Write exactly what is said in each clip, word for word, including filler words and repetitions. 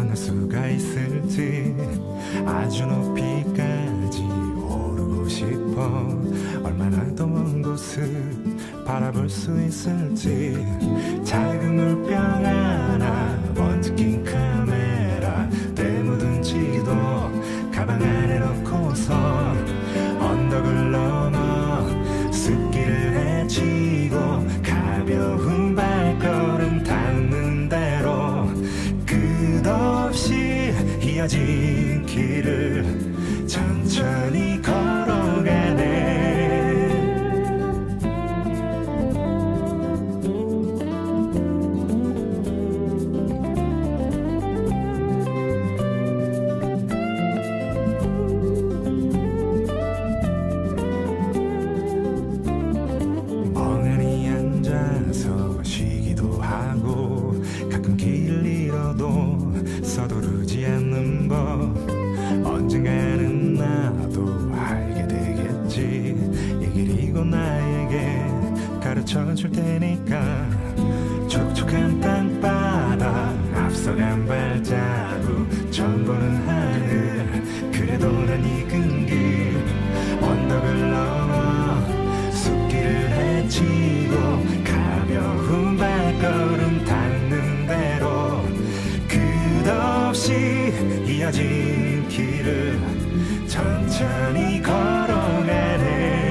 만날 수가 있을지 아주 높이까지 오르고 싶어 얼마나 더 먼 곳을 바라볼 수 있을지 작은 물병 하나 먼지 낀 카메라 때 묻은 지도 가방 안에 넣고서 언덕을 넘어 숲길을 헤치고 가벼운 발걸음 닿는 대로 끝없이 이어진 길을 천천히 걸어가네. 멍하니 앉아서 쉬기도 하고 가끔 길 잃어도 서두르지 않는 법 언젠가는 나도 알게 되겠지. 이 길이 곧 나에게 가르쳐 줄 테니까 촉촉한 땅바닥 앞서간 발자국 처음 보는 하늘 그래도 난 익은 길 언덕을 넘어 숲길을 헤치고 가벼운 발걸음 닿는 대로 끝없이 이어진 길을 천천히 걸어가네.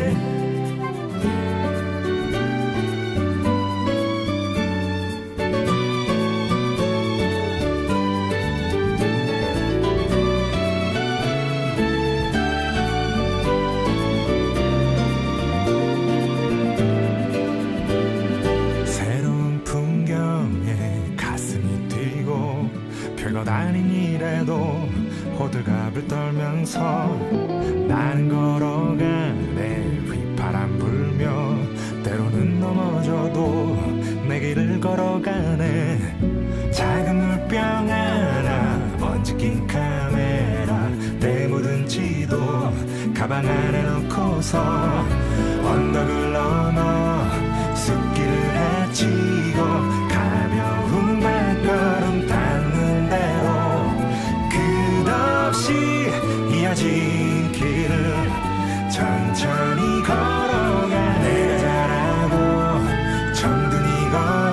새로운 풍경에 가슴이 뛰고 별것 아닌 일에도 호들갑을 떨면서 나는 걸어가네. 휘파람 불며 때로는 넘어져도 내 길을 걸어가네. 작은 물병 하나 먼지 낀 카메라 때 묻은 지도 가방 안에 넣고서 언덕을 넘어 숲길을 헤치고 가벼운 발걸음 닿는 대로 끝없이 이어진 길을 천천히 걸어가. 내가 잘하고 정든이 걸